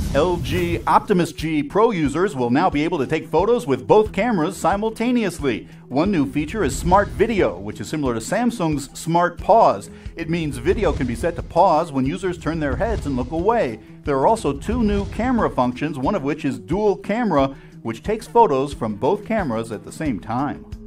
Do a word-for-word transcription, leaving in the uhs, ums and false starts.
L G Optimus G Pro users will now be able to take photos with both cameras simultaneously. One new feature is Smart Video, which is similar to Samsung's Smart Pause. It means video can be set to pause when users turn their heads and look away. There are also two new camera functions, one of which is Dual Camera, which takes photos from both cameras at the same time.